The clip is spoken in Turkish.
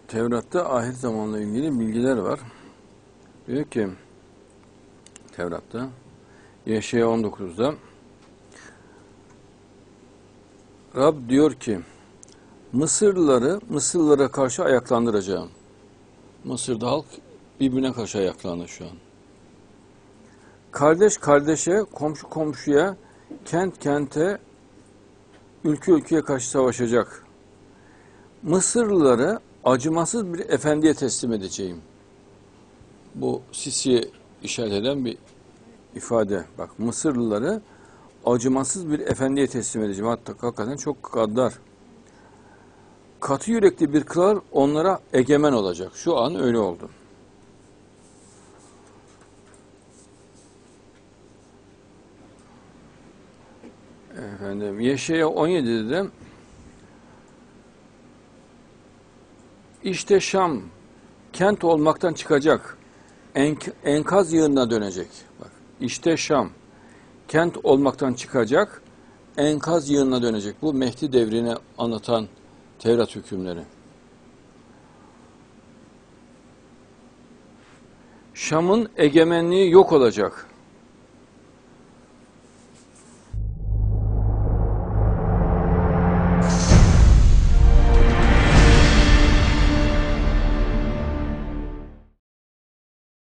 Tevrat'ta ahir zamanla ilgili bilgiler var. Diyor ki Tevrat'ta Yeşaya 19'da Rab diyor ki Mısırlılara karşı ayaklandıracağım. Mısır'da halk birbirine karşı ayaklandı şu an. Kardeş kardeşe, komşu komşuya, kent kente, ülke ülkeye karşı savaşacak. Mısırlıları acımasız bir efendiye teslim edeceğim. Bu Sisi'ye işaret eden bir ifade. Bak, Mısırlıları acımasız bir efendiye teslim edeceğim. Hatta hakikaten çok gaddar. Katı yürekli bir kral onlara egemen olacak. Şu an öyle oldu. Efendim, Yeşaya 17'de de işte Şam kent olmaktan çıkacak. Enkaz yığınına dönecek. Bak, işte Şam kent olmaktan çıkacak. Enkaz yığınına dönecek. Bu Mehdi devrini anlatan Tevrat hükümleri. Şam'ın egemenliği yok olacak.